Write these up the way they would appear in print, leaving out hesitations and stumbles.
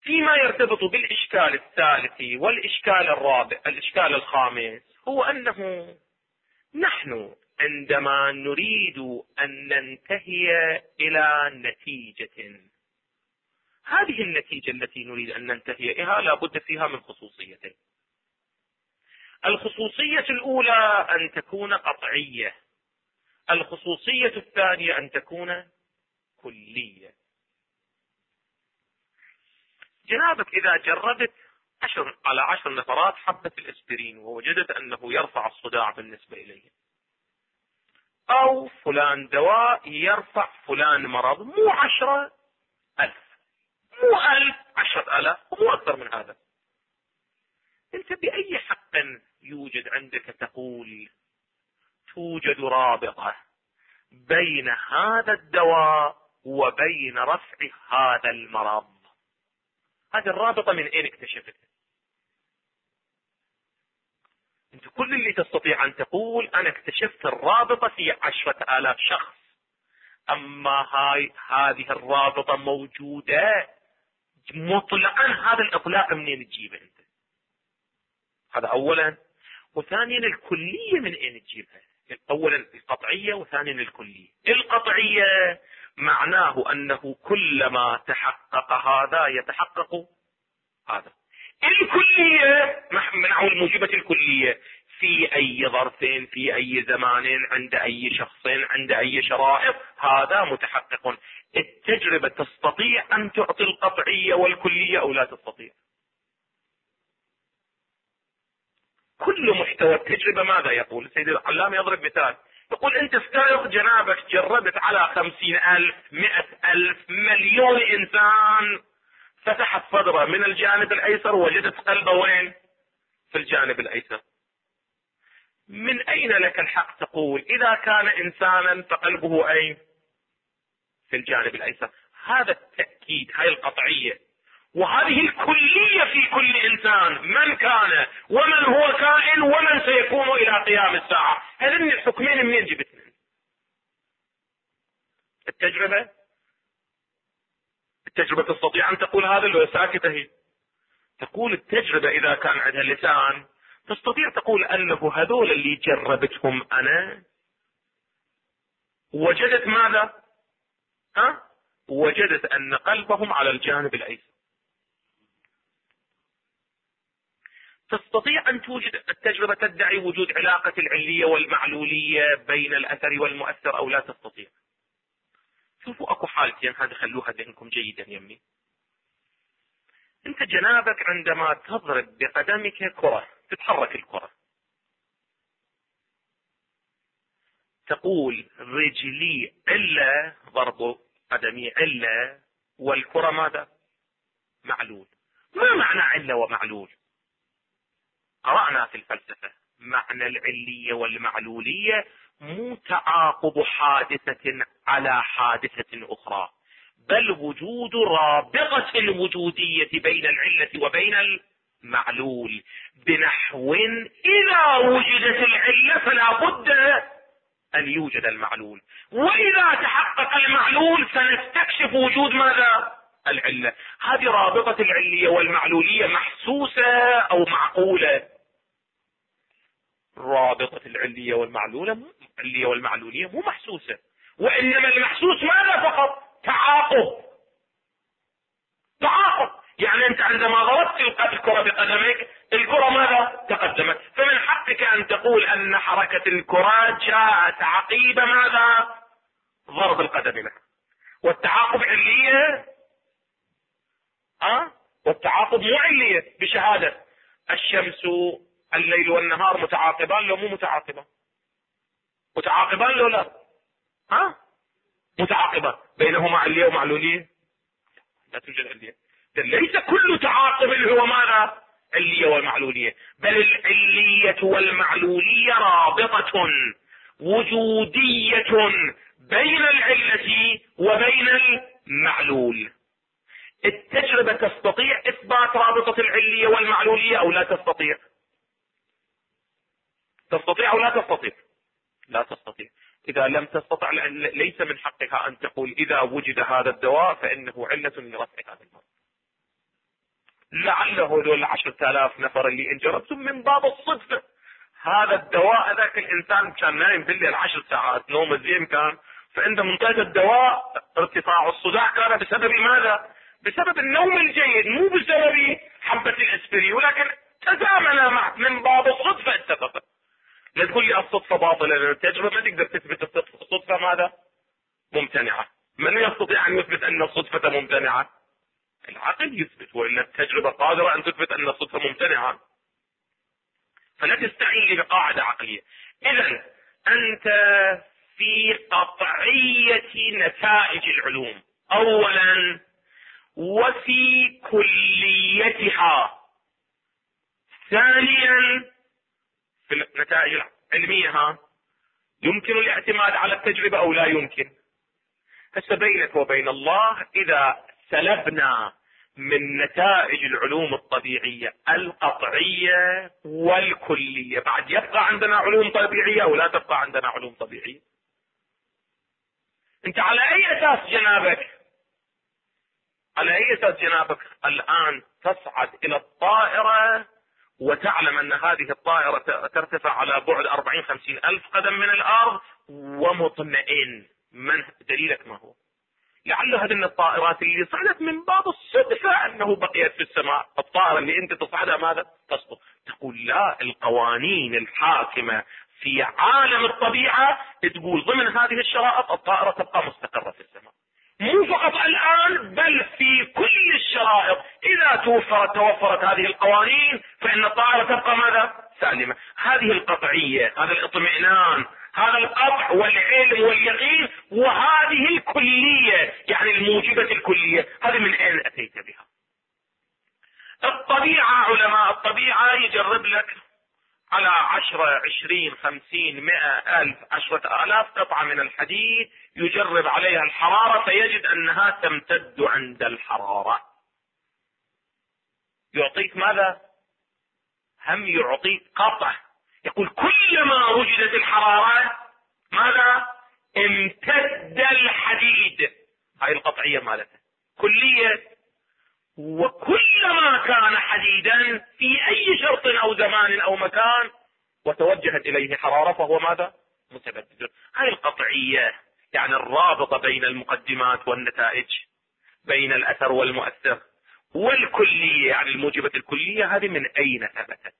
فيما يرتبط بالإشكال الثالث والإشكال الرابع، الإشكال الخامس هو أنه نحن عندما نريد أن ننتهي إلى نتيجة، هذه النتيجة التي نريد أن ننتهي إليها لابد فيها من خصوصيتين. الخصوصية الأولى أن تكون قطعية، الخصوصية الثانية أن تكون كلية. جنابك إذا جربت 10 على 10 نفرات حبة الإسبرين ووجدت أنه يرفع الصداع بالنسبة إليه، أو فلان دواء يرفع فلان مرض، مو 10,000، مو 1000، 10,000، ومو أكثر من هذا، أنت بأي حق يوجد عندك تقول توجد رابطة بين هذا الدواء وبين رفع هذا المرض؟ هذه الرابطة من أين اكتشفتها؟ أنت كل اللي تستطيع أن تقول أنا اكتشفت الرابطة في 10,000 شخص، أما هذه الرابطة موجودة مطلقا، هذا الإطلاق منين تجيبه أنت؟ هذا أولا. وثانيا الكلية من أين تجيبها؟ أولا القطعية، وثانيا الكلية. القطعية معناه أنه كلما تحقق هذا يتحقق هذا. الكلية نحو الموجبة الكلية في أي ظرف، في أي زمان، عند أي شخص، عند أي شرائط، هذا متحقق. التجربة تستطيع أن تعطي القطعية والكلية أو لا تستطيع؟ كل محتوى التجربة ماذا يقول؟ سيد العلامة يضرب مثال، يقول أنت افترض جنابك جربت على 50,000، 100,000، مليون إنسان، فتحت صدره من الجانب الأيسر وجدت قلبه وين؟ في الجانب الأيسر. من أين لك الحق تقول إذا كان إنسانا فقلبه أين؟ في الجانب الأيسر. هذا التأكيد، هاي القطعية، وهذه الكلية في كل إنسان، من كان ومن هو كائن ومن سيكون إلى قيام الساعة. هذين الحكمين منين جبتنا؟ التجربة تستطيع أن تقول هذا لو ساكتة هي. تقول التجربة إذا كان عندها لسان تستطيع تقول أنه هذول اللي جربتهم أنا وجدت ماذا؟ وجدت أن قلبهم على الجانب الأيسر. تستطيع أن توجد التجربة تدعي وجود علاقة العلية والمعلولية بين الأثر والمؤثر أو لا تستطيع؟ شوفوا أكو حالتين، هذا خلوها ذهنكم جيدا يمي. أنت جنابك عندما تضرب بقدمك كرة، تتحرك الكرة، تقول رجلي علة، ضرب قدمي علة، والكرة ماذا؟ معلول. ما معنى علة ومعلول؟ قرأنا في الفلسفة معنى العلية والمعلولية مو تعاقب حادثة على حادثة أخرى، بل وجود رابطة الوجودية بين العلة وبين المعلول، بنحو إذا وجدت العلة فلا بد أن يوجد المعلول، وإذا تحقق المعلول سنستكشف وجود ماذا؟ العلة. هذه رابطة العلية والمعلولية محسوسة أو معقولة؟ رابطة العلية والمعلولية مو محسوسة، وإنما المحسوس ماذا فقط؟ تعاقب. يعني أنت عندما ضربت الكرة بقدمك، الكرة ماذا؟ تقدمت، فمن حقك أن تقول أن حركة الكرة جاءت عقيبة ماذا؟ ضرب القدم لك. والتعاقب علية؟ والتعاقب مو علية بشهادة الشمس، الليل والنهار متعاقبان لو مو متعاقبان؟ متعاقبان لو لا؟ متعاقبان، بينهما علية ومعلولية؟ لا توجد علية. ليس كل تعاقب هو ماذا؟ علية والمعلولية، بل العلية والمعلولية رابطة وجودية بين العلة وبين المعلول. التجربة تستطيع إثبات رابطة العلية والمعلولية أو لا تستطيع؟ تستطيع أو لا تستطيع؟ لا تستطيع. إذا لم تستطع ليس من حقها أن تقول إذا وجد هذا الدواء فإنه علة لرفع هذا المرض. لعل هذول 10,000 نفر اللي انجربتم من باب الصدفة. هذا الدواء ذاك الانسان كان نايم بالليل 10 ساعات نوم زين كان، فعند منتهى الدواء ارتفاع الصداع كان بسبب ماذا؟ بسبب النوم الجيد، مو بسبب حبة الاسبرين، ولكن تزامن مع من باب الصدفة اتفق. لا تقول لي الصدفة باطلة، لأن التجربة ما تقدر تثبت الصدفة ماذا؟ ممتنعة. من يستطيع أن يثبت أن الصدفة ممتنعة؟ العقل يثبت، وإن التجربة قادرة أن تثبت أن الصدفة ممتنعة. فلا تستعين لي بقاعدة عقلية. إذا أنت في قطعية نتائج العلوم أولا، وفي كليتها ثانيا. في النتائج العلمية يمكن الاعتماد على التجربة أو لا يمكن. هسه بينك وبين الله، إذا سلبنا من نتائج العلوم الطبيعية القطعية والكلية، بعد يبقى عندنا علوم طبيعية ولا تبقى عندنا علوم طبيعية؟ انت على اي اساس جنابك، على اي اساس جنابك الان تصعد الى الطائرة وتعلم ان هذه الطائرة ترتفع على بعد 40-50 الف قدم من الارض ومطمئن؟ من دليلك ما هو؟ لعل هذه من الطائرات اللي صعدت من باب الصدفة انه بقيت في السماء. الطائرة اللي انت تصعدها ماذا؟ تسقط. تقول لا، القوانين الحاكمة في عالم الطبيعة تقول ضمن هذه الشرائط الطائرة تبقى مستقرة في السماء. مو فقط الان، بل في كل الشرائط اذا توفرت هذه القوانين فان الطائرة تبقى ماذا؟ سالمة. هذه القطعية، هذا الاطمئنان، هذا القطع والعلم واليقين، وهذه الكلية يعني الموجبة الكلية، هذه من اين اتيت بها؟ الطبيعة، علماء الطبيعة يجرب لك على 10 20 50 100 ألف 10,000 قطعة من الحديد، يجرب عليها الحرارة فيجد أنها تمتد عند الحرارة. يعطيك ماذا؟ هم يعطيك قطع، يقول كلما وجدت الحرارة ماذا؟ امتد الحديد. هاي القطعية مالتها كلية. وكلما كان حديدا في اي شرط او زمان او مكان وتوجهت اليه حرارة فهو ماذا؟ متبدد. هاي القطعية يعني الرابطة بين المقدمات والنتائج، بين الاثر والمؤثر، والكلية يعني الموجبة الكلية، هذه من اين ثبتت؟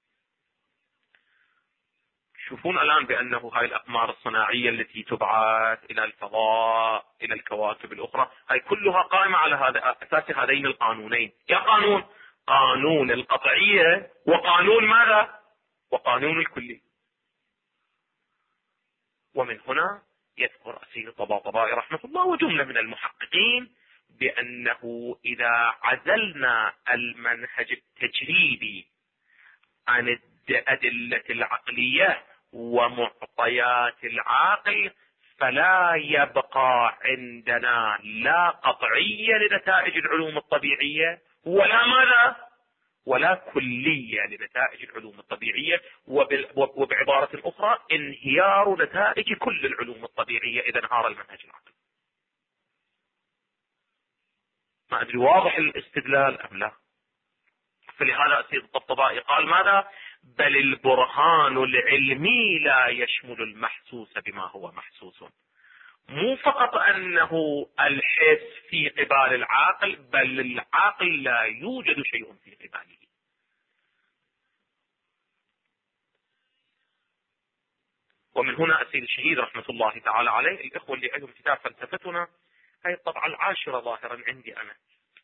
شوفون الان بانه هاي الاقمار الصناعية التي تبعث الى الفضاء الى الكواكب الاخرى، هاي كلها قائمة على هذا اساس هذين القانونين. يا قانون القطعية، وقانون ماذا؟ وقانون الكلية. ومن هنا يذكر السيد الطباطبائي رحمه الله وجملة من المحققين بانه اذا عزلنا المنهج التجريبي عن الأدلة العقلية ومعطيات العاقل فلا يبقى عندنا لا قطعية لنتائج العلوم الطبيعية ولا ماذا؟ ولا كلية لنتائج العلوم الطبيعية. وبعبارة أخرى انهيار نتائج كل العلوم الطبيعية إذا انهار المنهج العقلي. ما أدري واضح الاستدلال أم لا؟ فلهذا السيد الطبطبائي قال ماذا؟ بل البرهان العلمي لا يشمل المحسوس بما هو محسوس. مو فقط انه الحس في قبال العاقل، بل العاقل لا يوجد شيء في قباله. ومن هنا السيد الشهيد رحمة الله تعالى عليه، الاخوة اللي عندهم كتاب فلسفتنا، هاي الطبعة 10 ظاهرا عندي انا،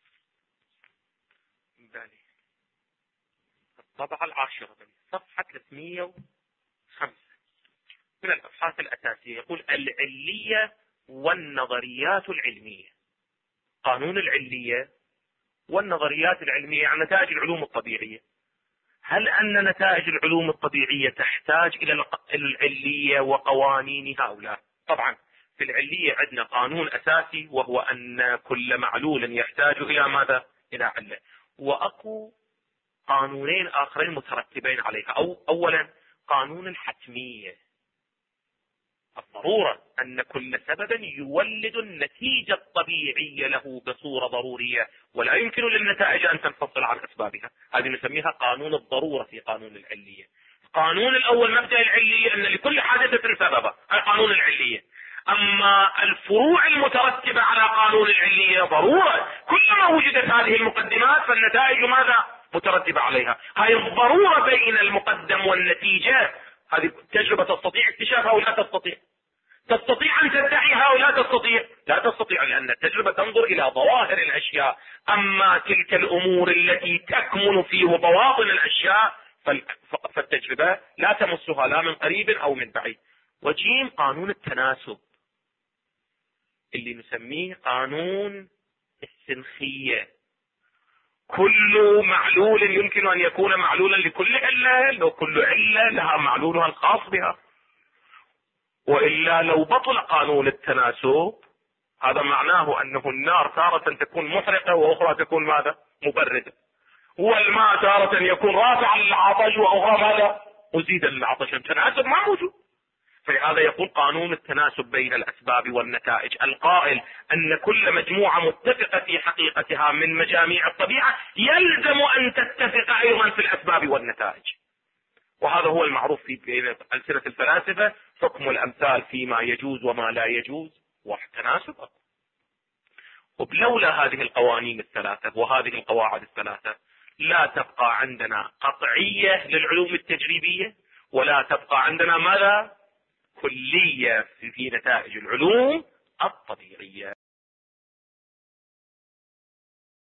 بالي الطبعة 10 صفحة 305 من الأبحاث الأساسية، يقول العلية والنظريات العلمية. قانون العلية والنظريات العلمية يعني نتائج العلوم الطبيعية. هل أن نتائج العلوم الطبيعية تحتاج إلى العلية وقوانينها أو لا؟ طبعا في العلية عندنا قانون أساسي وهو أن كل معلول يحتاج إلى ماذا؟ إلى علة. وأكو قانونين آخرين مترتبين عليها. أولا قانون الحتمية. الضرورة أن كل سبب يولد النتيجة الطبيعية له بصورة ضرورية، ولا يمكن للنتائج أن تنفصل عن أسبابها. هذه نسميها قانون الضرورة في قانون العلية. القانون الأول مبدأ العلية أن لكل حادثة سببا، هذا قانون العلية. أما الفروع المترتبة على قانون العلية ضرورة، كلما وجدت هذه المقدمات فالنتائج ماذا؟ مترتبة عليها. هاي الضرورة بين المقدم والنتيجة، هذه تجربة تستطيع اكتشافها أو لا تستطيع؟ تستطيع أن تدعيها أو لا تستطيع؟ لا تستطيع، لأن التجربة تنظر إلى ظواهر الأشياء. أما تلك الأمور التي تكمن في بواطن الأشياء فالتجربة لا تمسها لا من قريب أو من بعيد. وجيم قانون التناسب اللي نسميه قانون السنخية. كل معلول يمكن أن يكون معلولا لكل علة، لو كل علة لها معلولها الخاص بها. وإلا لو بطل قانون التناسب هذا معناه أنه النار تارة تكون محرقة وأخرى تكون ماذا؟ مبردة. والماء تارة يكون رافعا للعطش وأخرى ماذا؟ مزيدا للعطش. التناسب ما موجود. فهذا يقول قانون التناسب بين الأسباب والنتائج، القائل أن كل مجموعة متفقة في حقيقتها من مجاميع الطبيعة يلزم أن تتفق أيضا في الأسباب والنتائج. وهذا هو المعروف في بين ألسنة الفلاسفة، حكم الأمثال فيما يجوز وما لا يجوز والتناسب. ولولا هذه القوانين الثلاثة وهذه القواعد الثلاثة لا تبقى عندنا قطعية للعلوم التجريبية، ولا تبقى عندنا ماذا؟ كلية في نتائج العلوم الطبيعية.